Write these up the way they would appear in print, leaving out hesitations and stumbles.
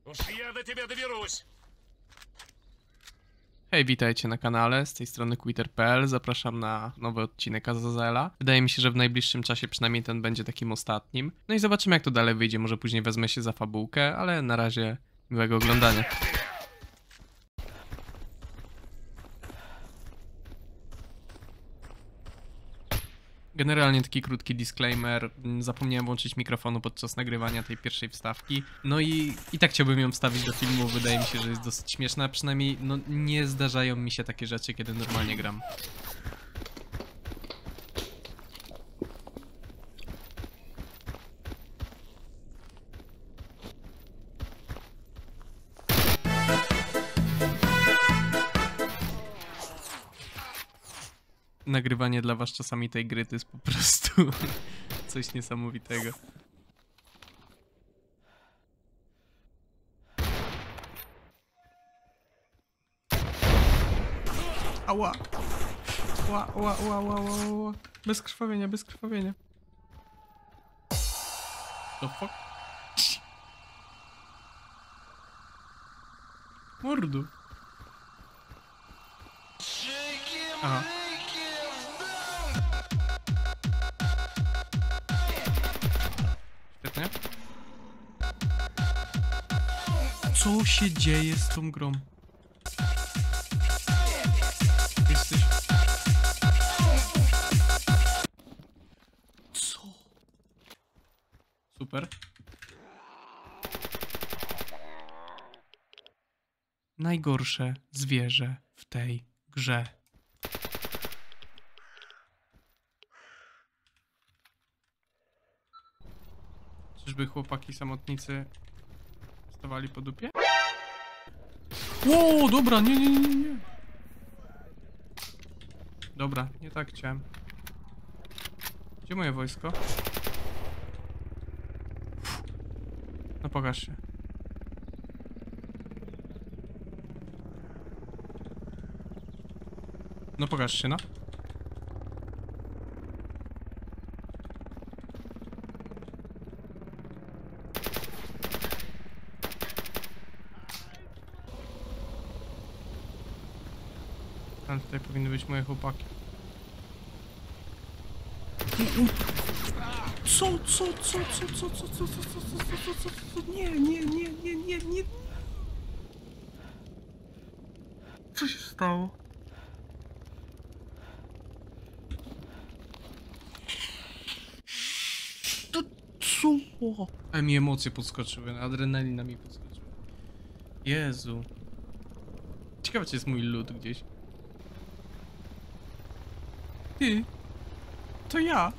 Уж я до тебя доберусь. Hej, witajcie na kanale, z tej strony Quitter.pl, zapraszam na nowy odcinek Azazela. Wydaje mi się, że w najbliższym czasie przynajmniej ten będzie takim ostatnim. No i zobaczymy, jak to dalej wyjdzie, może później wezmę się za fabułkę, ale na razie miłego oglądania. Generalnie taki krótki disclaimer, zapomniałem włączyć mikrofonu podczas nagrywania tej pierwszej wstawki. No i tak chciałbym ją wstawić do filmu, wydaje mi się, że jest dosyć śmieszna, a przynajmniej no, nie zdarzają mi się takie rzeczy, kiedy normalnie gram. Nagrywanie dla was czasami tej gry to jest po prostu coś niesamowitego. Ała! Ła, ła, ła, ła, ła, ła. Bez krwawienia, bez krwawienia. The fuck? Mordu. Aha. Świetnie. Co się dzieje z tą grą? Jesteś... Co? Super. Najgorsze zwierzę w tej grze. Czyżby chłopaki samotnicy stawali po dupie? Ło, dobra, nie. Dobra, nie tak chciałem. Gdzie moje wojsko? No pokaż się. No pokaż się, no. Ale tutaj powinny być moje chłopaki. Co? Nie. Co się stało? To co? A mi emocje podskoczyły, adrenalina mi podskoczyła. Jezu. Ciekawe, czy jest mój lud gdzieś. Ty. To ja.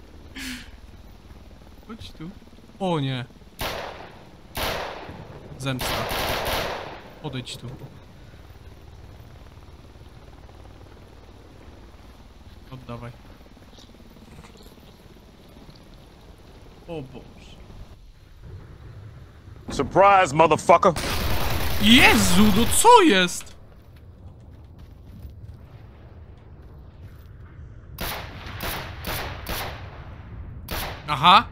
Chodź tu. O nie. Zemsta. Odejdź tu. Oddawaj. O Boże. Surprise, motherfucker. Jezu, no co jest? Aha.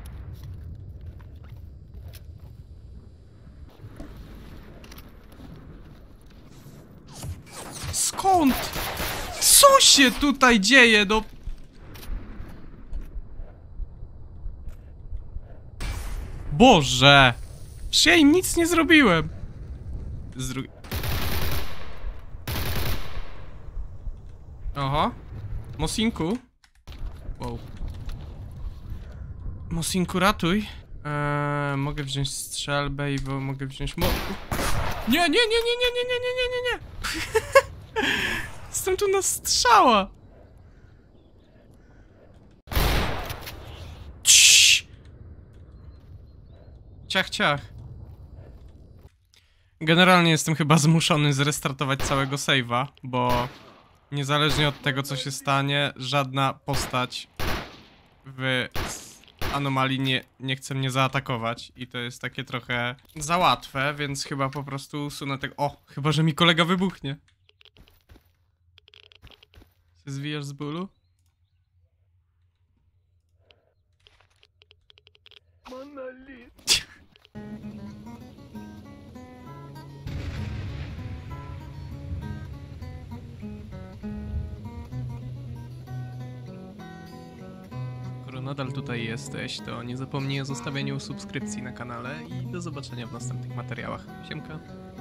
Skąd? Co się tutaj dzieje? No. Boże. Przecież ja im nic nie zrobiłem. Oho. Mosinku. Wow. Mosinku, ratuj. Mogę wziąć strzelbę i mogę wziąć Nie. Jestem tu na strzała. Ciii. Ciach. Generalnie jestem chyba zmuszony zrestartować całego save'a, bo niezależnie od tego, co się stanie, żadna postać w anomalii nie chce mnie zaatakować i to jest takie trochę za łatwe, więc chyba po prostu usunę tego... O! Chyba, że mi kolega wybuchnie. Się zwijasz z bólu? Monolit. nadal tutaj jesteś, to nie zapomnij o zostawieniu subskrypcji na kanale i do zobaczenia w następnych materiałach. Siemka.